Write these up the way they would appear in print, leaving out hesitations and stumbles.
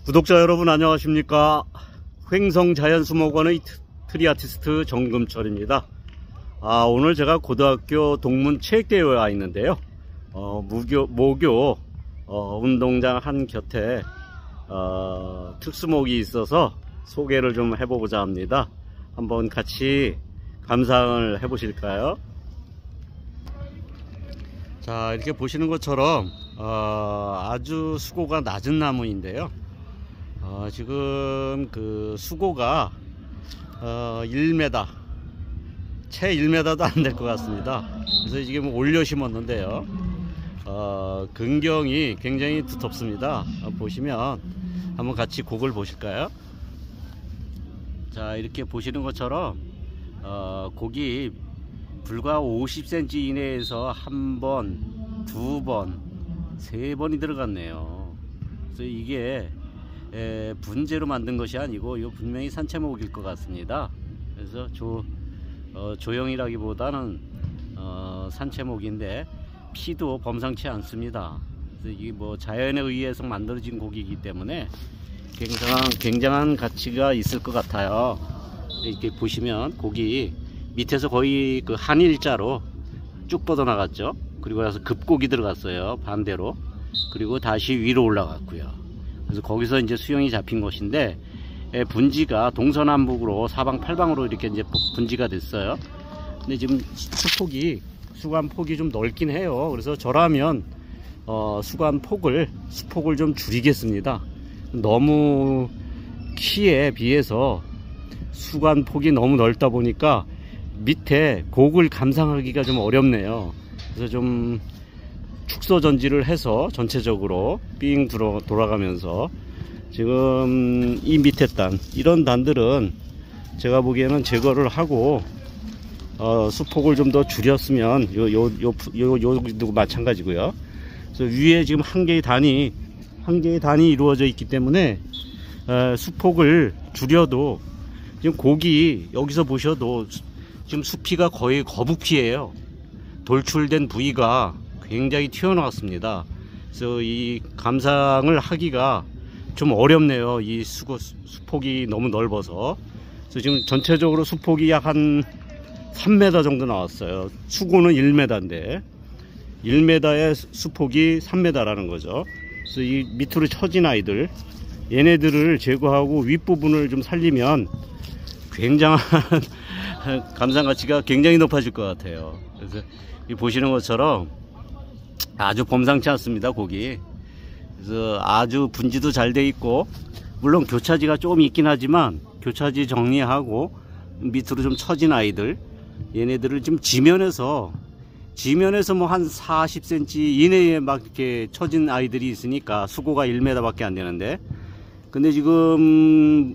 구독자 여러분 안녕하십니까. 횡성자연수목원의 트리아티스트 정금철입니다. 오늘 제가 고등학교 동문 체육대회에 와 있는데요. 모교 운동장 한 곁에 특수목이 있어서 소개를 좀 해보고자 합니다. 한번 같이 감상을 해보실까요? 자, 이렇게 보시는 것처럼 아주 수고가 낮은 나무인데요. 지금 그 수고가 1m 채 1m도 안 될 것 같습니다. 그래서 지금 올려 심었는데요. 근경이 굉장히 두텁습니다. 보시면 한번 같이 곡을 보실까요? 자, 이렇게 보시는 것처럼 곡이 불과 50cm 이내에서 한 번, 두 번, 세 번이 들어갔네요. 그래서 이게 분재로 만든 것이 아니고 이거 분명히 산채목일 것 같습니다. 그래서 조형이라기보다는 산채목인데 피도 범상치 않습니다. 그래서 이게 뭐 자연에 의해서 만들어진 곡이기 때문에 굉장한 가치가 있을 것 같아요. 이렇게 보시면 곡이 밑에서 거의 그 한일자로 쭉 뻗어 나갔죠. 그리고 나서 급곡이 들어갔어요, 반대로. 그리고 다시 위로 올라갔고요. 그래서 거기서 이제 수영이 잡힌 것인데, 분지가 동서남북으로 사방팔방으로 이렇게 이제 분지가 됐어요. 근데 지금 수관폭이 좀 넓긴 해요. 그래서 저라면 수폭을 좀 줄이겠습니다. 너무 키에 비해서 수관폭이 너무 넓다 보니까 밑에 곡을 감상하기가 좀 어렵네요. 그래서 좀 축소 전지를 해서 전체적으로 삥 돌아가면서 지금 이 밑에 이런 단들은 제가 보기에는 제거를 하고 수폭을 좀 더 줄였으면 요도 마찬가지고요. 그래서 위에 지금 한 개의 단이 이루어져 있기 때문에 수폭을 줄여도 지금 곡이 여기서 보셔도 지금 수피가 거의 거북피예요. 돌출된 부위가 굉장히 튀어나왔습니다. 그래서 이 감상을 하기가 좀 어렵네요. 이 수폭이 너무 넓어서. 그래서 지금 전체적으로 수폭이 약 한 3m 정도 나왔어요. 수고는 1m인데 1m의 수폭이 3m라는 거죠. 그래서 이 밑으로 처진 아이들, 얘네들을 제거하고 윗부분을 좀 살리면 굉장한 감상 가치가 굉장히 높아질 것 같아요. 그래서 이 보시는 것처럼 아주 범상치 않습니다, 곡이. 그래서 아주 분지도 잘 돼 있고, 물론 교차지가 조금 있긴 하지만 교차지 정리하고 밑으로 좀 처진 아이들, 얘네들을 지금 지면에서 뭐 한 40cm 이내에 막 이렇게 처진 아이들이 있으니까 수고가 1m 밖에 안 되는데, 근데 지금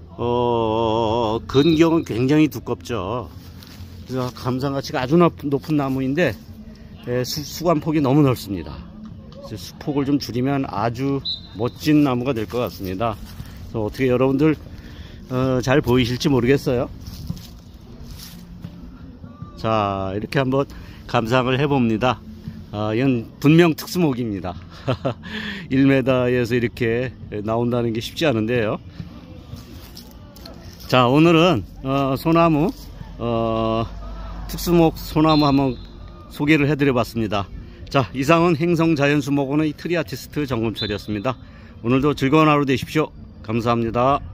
근경은 굉장히 두껍죠. 그래서 감상 가치가 아주 높은 나무인데 수관폭이 너무 넓습니다. 그래서 수폭을 좀 줄이면 아주 멋진 나무가 될 것 같습니다. 그래서 어떻게 여러분들 잘 보이실지 모르겠어요. 자, 이렇게 한번 감상을 해봅니다. 이건 분명 특수목입니다. 1m에서 이렇게 나온다는 게 쉽지 않은데요. 자, 오늘은 소나무 특수목 소나무 한번 소개를 해드려 봤습니다. 자, 이상은 횡성자연수목원의 트리아티스트 정금철이었습니다. 오늘도 즐거운 하루 되십시오. 감사합니다.